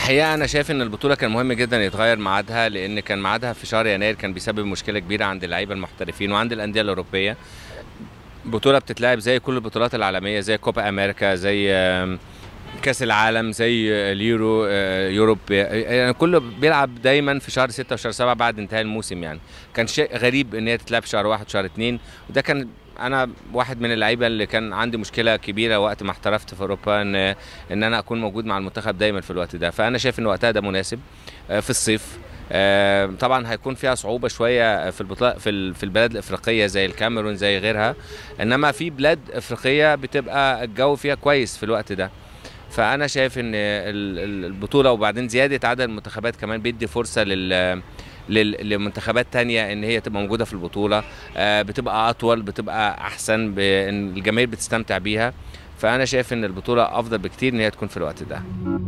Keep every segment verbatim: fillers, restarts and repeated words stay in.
الحقيقة أنا شايف إن البطولة كان مهم جدا يتغير ميعادها، لأن كان ميعادها في شهر يناير كان بيسبب مشكلة كبيرة عند اللعيبة المحترفين وعند الأندية الأوروبية. بطولة بتتلعب زي كل البطولات العالمية، زي كوبا أمريكا، زي آم، كأس العالم، زي اليورو، آه، يوروب، يعني كله بيلعب دايما في شهر ستة وشهر سبعة بعد انتهاء الموسم. يعني كان شيء غريب إن هي تتلعب في شهر واحد وشهر اتنين، وده كان انا واحد من اللعيبه اللي كان عندي مشكله كبيره وقت ما احترفت في اوروبا، ان ان انا اكون موجود مع المنتخب دايما في الوقت ده. فانا شايف ان وقتها ده مناسب آه، في الصيف. آه، طبعا هيكون فيها صعوبه شويه في البطوله في ال- في البلاد الافريقيه زي الكاميرون زي غيرها، انما في بلاد افريقيه بتبقى الجو فيها كويس في الوقت ده. فانا شايف ان ال- ال- البطوله، وبعدين زياده عدد المنتخبات كمان بيدي فرصه لل لل- لمنتخبات تانية ان هي تبقى موجوده في البطوله، آه، بتبقى اطول، بتبقى احسن، بان الجماهير بتستمتع بيها. فانا شايف ان البطوله افضل بكتير ان هي تكون في الوقت ده.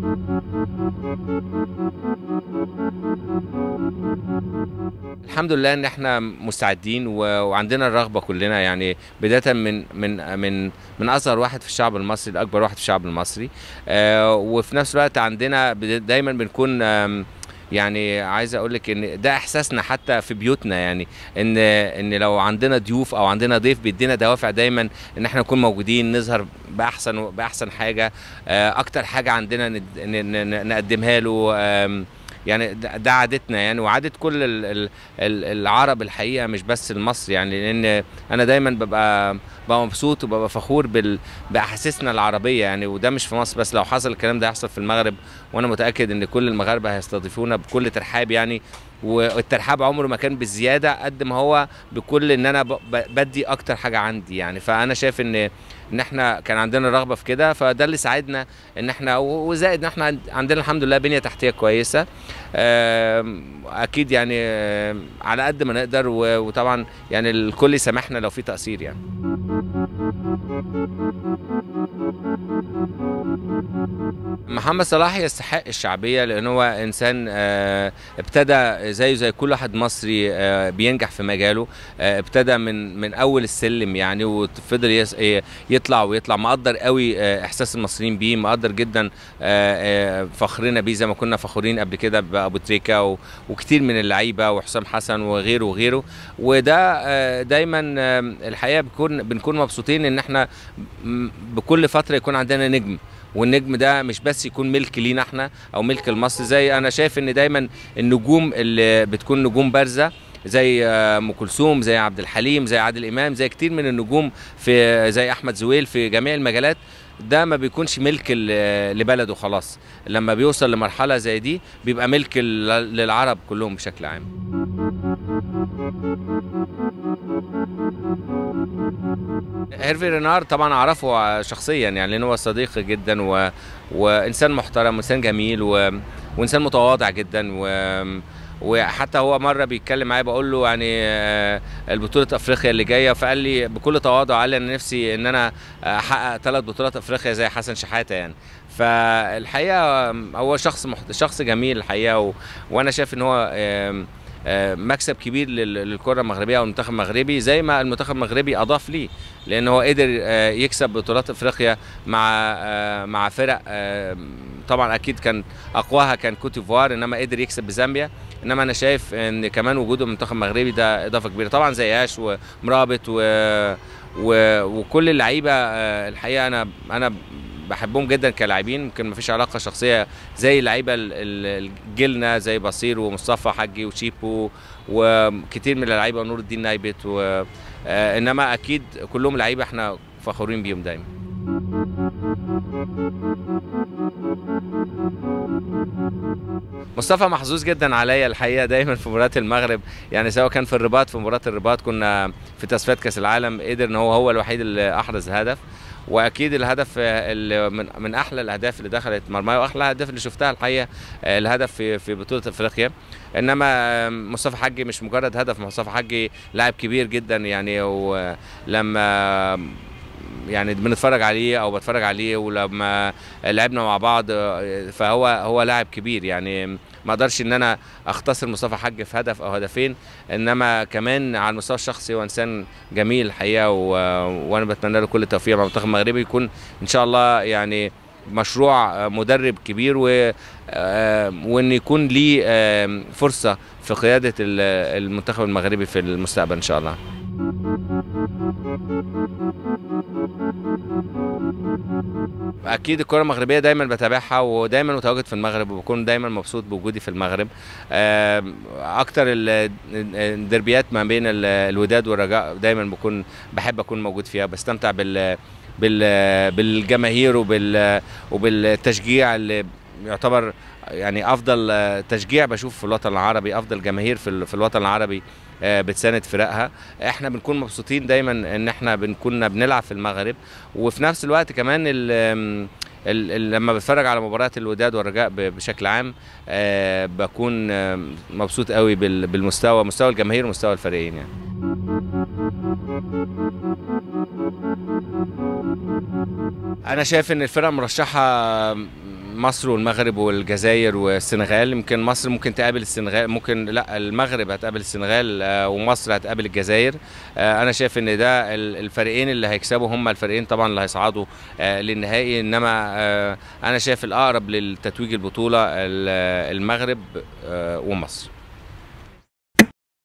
الحمد لله ان احنا مستعدين و- وعندنا الرغبه كلنا، يعني بدايه من من من من اصغر واحد في الشعب المصري لاكبر واحد في الشعب المصري. آه، وفي نفس الوقت عندنا بد- دايما بنكون آم، يعني عايز اقول لك ان ده احساسنا حتى في بيوتنا، يعني ان ان لو عندنا ضيوف او عندنا ضيف بيدينا دوافع دايما ان احنا نكون موجودين، نظهر باحسن باحسن حاجه. آه، اكتر حاجه عندنا ند- ن- ن- نقدمها له. آم، يعني ده ده عادتنا، يعني وعادة كل ال- ال- ال- العرب الحقيقة، مش بس المصري. يعني لأن أنا دايما ببقى ببقى مبسوط وببقى فخور بال بأحاسيسنا العربية، يعني وده مش في مصر بس، لو حصل الكلام ده هيحصل في المغرب، وأنا متأكد إن كل المغاربة هيستضيفونا بكل ترحاب يعني. والترحاب عمره ما كان بالزيادة قد ما هو بكل إن أنا ب- ب- بدي أكتر حاجة عندي. يعني فأنا شايف إن ان احنا كان عندنا رغبه في كده، فده اللي ساعدنا ان احنا، وزائد ان احنا عند- عندنا الحمد لله بنيه تحتيه كويسه. آم، اكيد يعني آم، على قد ما نقدر، و- وطبعا يعني الكل يسامحنا لو في تقصير يعني. محمد صلاح يستحق الشعبية لأن هو إنسان آه، ابتدى زيه زي كل واحد مصري آه، بينجح في مجاله. آه، ابتدى من من أول السلم يعني، وفضل يس- ي- يطلع ويطلع. مقدر قوي آه، إحساس المصريين بيه، مقدر جدا آه، آه، فخرنا بيه زي ما كنا فخورين قبل كده بأبو تريكة و- وكتير من اللعيبة وحسام حسن وغيره وغيره. وده آه، دايما آه، الحقيقة بنكون بنكون مبسوطين إن احنا م- بكل فترة يكون عندنا نجم، والنجم ده مش بس يكون ملك لينا احنا او ملك لمصر. زي انا شايف ان دايما النجوم اللي بتكون نجوم بارزه زي آه، ام كلثوم، زي عبد الحليم، زي عادل امام، زي كتير من النجوم، في زي احمد زويل، في جميع المجالات، ده ما بيكونش ملك ل- لبلده خلاص. لما بيوصل لمرحله زي دي بيبقى ملك ل- للعرب كلهم بشكل عام. هيرفي رينار طبعا اعرفه شخصيا، يعني لان هو صديق جدا و... وانسان محترم وانسان جميل و... وانسان متواضع جدا و... وحتى هو مره بيتكلم معايا بقول له يعني آه، البطوله افريقيا اللي جايه، فقال لي بكل تواضع، قال لي انا نفسي ان انا احقق ثلاث بطولات افريقيا زي حسن شحاته يعني. فالحقيقه هو شخص محت... شخص جميل الحقيقه، و... وانا شايف ان هو آم، آه، مكسب كبير لل- للكره المغربيه والمنتخب المغربي، زي ما المنتخب المغربي اضاف ليه، لان هو قدر آه، يكسب بطولات افريقيا مع آه، مع فرق آه، طبعا اكيد كان اقواها كان كوت ديفوار، انما قدر يكسب بزامبيا. انما انا شايف ان كمان وجوده المنتخب المغربي ده اضافه كبيره طبعا، زي اش ومرابط و و وكل اللعيبه. آه، الحقيقه انا انا بحبهم جدا كلاعبين، يمكن مفيش علاقه شخصيه زي اللعيبه ال- ال- جيلنا زي بصير ومصطفى حجي وشيبو وكتير من اللعيبه ونور الدين نايبت و آه، انما اكيد كلهم لعيبه احنا فخورين بيهم دايما. مصطفى محظوظ جدا عليا الحقيقه دايما في مباريات المغرب، يعني سواء كان في الرباط، في مباراه الرباط كنا في تصفيات كاس العالم، قدر ان هو هو الوحيد اللي احرز هدف. واكيد الهدف اللي من من احلى الاهداف اللي دخلت مرمى، واحلى الاهداف اللي شفتها الحقيقه آه، الهدف في في بطوله افريقيا. انما مصطفى حجي مش مجرد هدف، مصطفى حجي لاعب كبير جدا يعني. ولما يعني بنتفرج عليه او بتفرج عليه ولما لعبنا مع بعض، فهو هو لاعب كبير يعني. ما اقدرش ان انا اختصر مصطفى حج في هدف او هدفين، انما كمان على المستوى الشخصي هو انسان جميل الحقيقه و... وانا بتمنى له كل التوفيق مع المنتخب المغربي، يكون ان شاء الله يعني مشروع مدرب كبير، و وان يكون ليه فرصه في قياده المنتخب المغربي في المستقبل ان شاء الله. اكيد الكره المغربيه دايما بتابعها، ودايما متواجد في المغرب، وبكون دايما مبسوط بوجودي في المغرب. اكتر الدربيات ما بين الوداد والرجاء دايما بكون بحب اكون موجود فيها، بستمتع بال بالجماهير وبال وبالتشجيع اللي يعتبر يعني افضل تشجيع بشوف في الوطن العربي، افضل جماهير في الوطن العربي بتساند فرقها. احنا بنكون مبسوطين دايما ان احنا بنكون بنلعب في المغرب، وفي نفس الوقت كمان ال ال لما بتفرج على مباريات الوداد والرجاء بشكل عام بكون مبسوط قوي بالمستوى، مستوى الجماهير ومستوى الفريقين يعني. انا شايف ان الفرق مرشحه مصر والمغرب والجزائر والسنغال. يمكن مصر ممكن تقابل السنغال، ممكن لا المغرب هتقابل السنغال ومصر هتقابل الجزائر. انا شايف ان ده الفريقين اللي هيكسبوا هم الفريقين طبعا اللي هيصعدوا للنهائي، انما انا شايف الاقرب للتتويج البطوله المغرب ومصر.